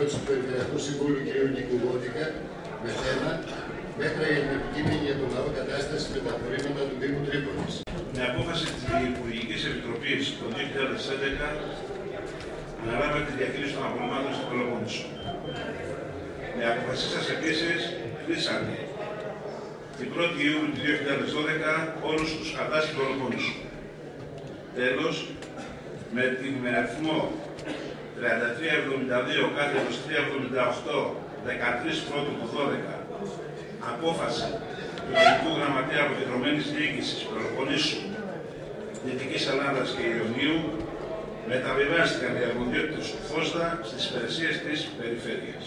του Περιφερειακού Συμβούλου κ. Νίκου Γόντικα με θέμα μέτρα για την επικίνδυνη για τον λαό κατάσταση με τα απορρίμματα του Δήμου Τρίπολης. Με απόφαση της Υπουργικής Επιτροπής το 2011 αναλάβαμε τη διαχείριση των απορριμμάτων στην Πελοπόννησο. Με απόφαση σας επίσης κλείσαμε την 1η Ιούλιου του 2012 όλους τους κατάσχες του Πελοπόννησου. Τέλος, με την αριθμό 3372 κάθετος 378 13 πρώτου του 12 απόφαση του Γενικού Γραμματέα Αποκεντρωμένης Διοίκησης Πελοποννήσου, Δυτικής Ελλάδας και Ιωνίου μεταβιβάστηκαν οι αρμοδιότητες του ΦΟΣΔΑ στις υπηρεσίες της Περιφέρειας.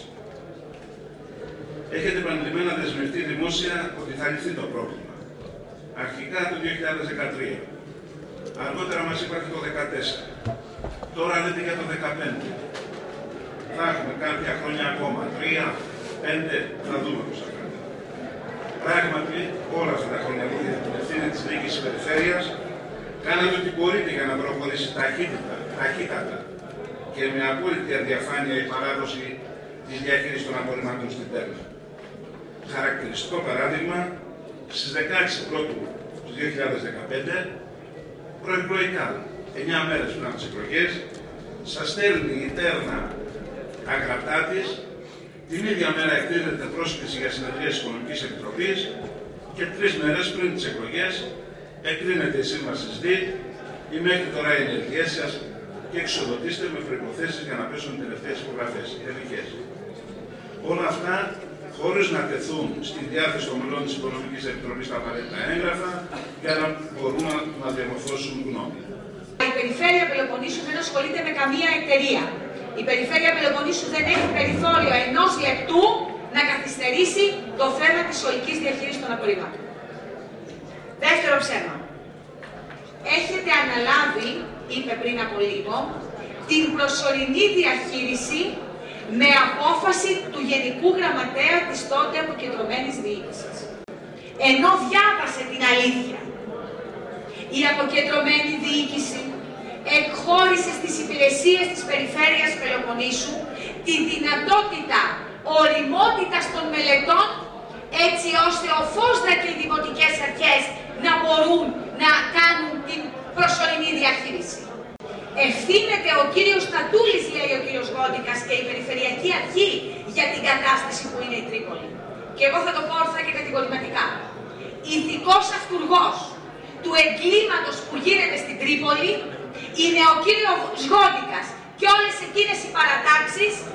Έχετε επανειλημμένα δεσμευτεί δημόσια ότι θα λυθεί το πρόβλημα. Αρχικά το 2013. Αργότερα μας είπατε το 2014. Τώρα λέτε για το 2015. Θα έχουμε κάποια χρόνια ακόμα. 3, 5, θα δούμε πώς θα κάνουμε. Πράγματι, όλα αυτά τα χρόνια που για την ευθύνη της διοίκησης περιφέρειας, κάνατε ό,τι μπορείτε για να προχωρήσει ταχύτατα και με απόλυτη αδιαφάνεια η παράδοση της διαχείρισης των απορριμμάτων στην Πέλα. Χαρακτηριστικό παράδειγμα, στις 16 Πρώτου του 2015, προεκλογικά, 9 μέρες πριν από τις εκλογές, σας στέλνει η τέρνα αγραπτά της, την ίδια μέρα εκτείνεται πρόσκληση για συνεδρία της Οικονομικής Επιτροπής και 3 μέρες πριν τις εκλογές εκρίνεται η σύμβαση ΣΔΙΤ ή μέχρι τώρα οι ενεργειές σας και εξοδοτήστε με προϋποθέσεις για να πέσουν οι τελευταίες υπογραφές, οι τελικές. Όλα αυτά χωρίς να τεθούν στη διάθεση των μελών της Οικονομικής Επιτροπής τα απαραίτητα έγγραφα για να μπορούν να διαμορφώσουν γνώμη. Η Περιφέρεια Πελοποννήσου δεν ασχολείται με καμία εταιρεία. Η Περιφέρεια Πελοποννήσου δεν έχει περιθώριο 1 λεπτού να καθυστερήσει το θέμα της ολικής διαχείρισης των απορριμμάτων. Δεύτερο ψέμα. Έχετε αναλάβει, είπε πριν από λίγο, την προσωρινή διαχείριση με απόφαση του Γενικού Γραμματέα της τότε Αποκεντρωμένης Διοίκησης. Ενώ διάβασε την αλήθεια, η Αποκεντρωμένη Διοίκηση εκχώρησε στις υπηρεσίες της Περιφέρειας Πελοποννήσου τη δυνατότητα οριμότητας των μελετών, έτσι ώστε ο ΦΟΣΔΑ και οι δημοτικές αρχές να μπορούν να κάνουν την προσωρινή διαχείριση. Ευθύνεται ο κύριος Τατούλης, λέει ο κύριος Γόντικας, και η Περιφερειακή Αρχή για την κατάσταση που είναι η Τρίπολη. Και εγώ θα το πω όρθα και κατηγορηματικά. Ηθικός αυτουργός του εγκλήματος που γίνεται στην Τρίπολη είναι ο κύριος Γόντικας και όλες εκείνες οι παρατάξεις